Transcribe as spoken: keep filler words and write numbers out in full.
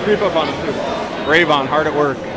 Creep up on him too. Rayvon, hard at work.